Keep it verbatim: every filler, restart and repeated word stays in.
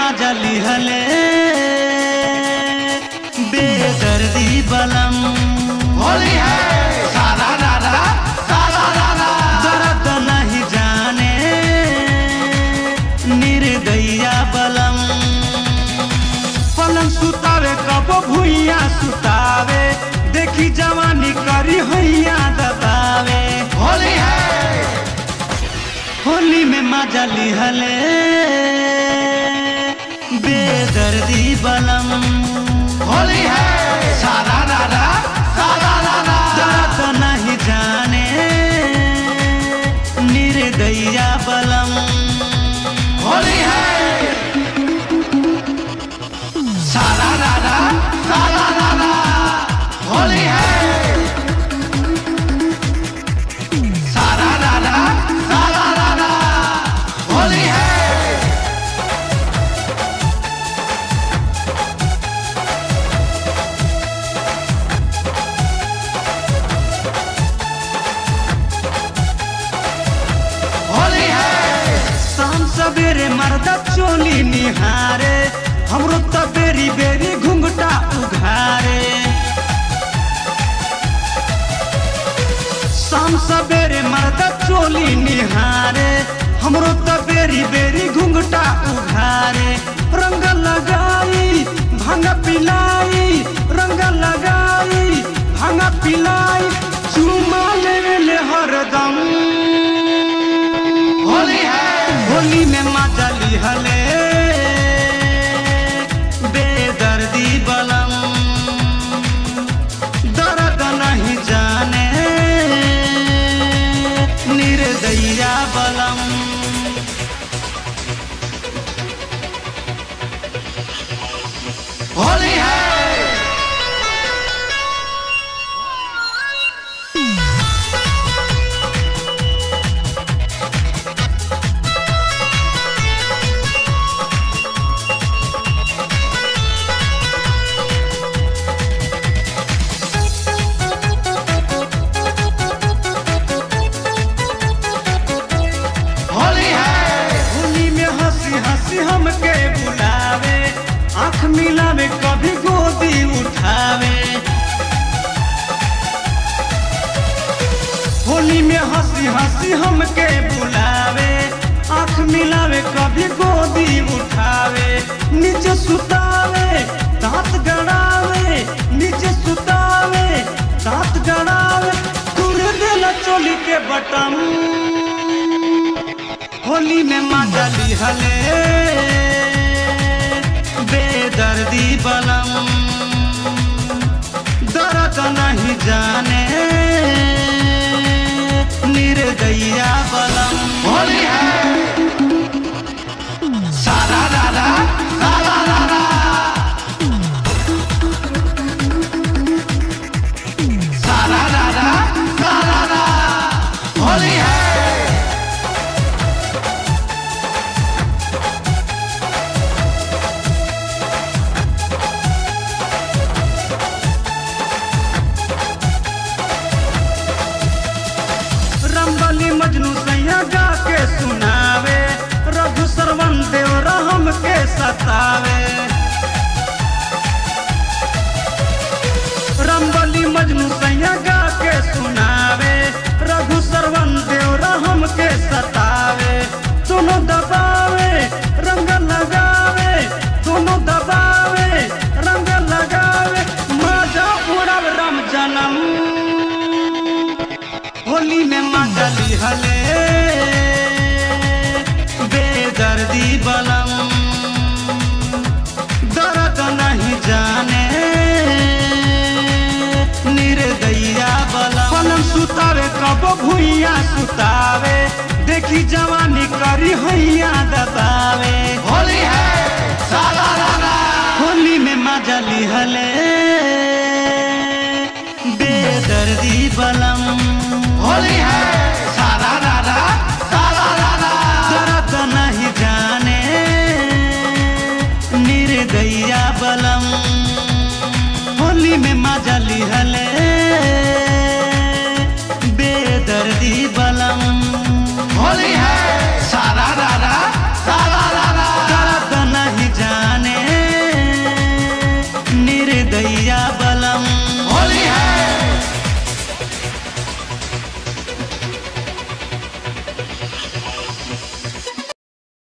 मजा लिहले बेदर्दी बलम। होली है सारा रारा सारा रारा, दर्द नहीं जाने निर्दया बलम। पलंग सुतावे कबो भुइया सुतावे, देखी जवानी करी हैया दबावे। होली है होली में मजा लिहले बेदर्दी बलम। होली है सारा रारा सारा रारा, दर्द नहीं जाने निर्दया बलम। होली है सारा रारा सारा रारा, होली है सारा रारा सारा रारा, होली है। होली है शाम सवेरे मर्दा चोली निहारे, हमरो त बेरी बेरी घुंघटा उघारे। शाम सवेरे मर्दा चोली निहारे, हमरो त बेरी बेरी घुंघटा उघारे। रंग लगाई भांग पिलाई, रंग लगाई भांग पिलाई, चुमा लेले हरदम। होली है होली में मजा लिहले बेदर्दी बलम। दर्द नहीं जाने निर्दया बलम। होली है हमके बुलावे, आँख मिलावे कभी गोदी उठावे। होली में हंसी हंसी हमके बुलावे, आँख मिलावे कभी गोदी उठावे। नीचे सुतावे दांत गड़ावे, नीचे सुतावे दांत गड़ावे, तुर देला चोली के बटन। होली में मजा लिहले बेदर्दी बलम। दर्द नहीं जाने निर्दया बलम। होली है सारा रारा सारा रारा, सारा रारा सारा रारा, होली है मजनू सैया गा के सुनावे, रघु सरवन देव रहम के सतावे। रंबली मजनू सैया गा के सुनावे, रघु सरवन देव रहम के सतावे। दोनों दबावे रंग लगावे, दोनों दबावे रंग लगावे, मजा उड़ाव राम जन्म। होली में मजा लिहले बेदर्दी बलम। दर्द नहीं जाने निर्दया बलम। पलंग सुतावे कबो भुइया सुतावे, देखी जवानी करी हैया दबावे। होली है सारा रारा, होली में मजा लिहले बेदर्दी बलम। होली है सारा रारा सारा रारा, दर्द नहीं जाने निर्दया बलम। होली में मजा लिहले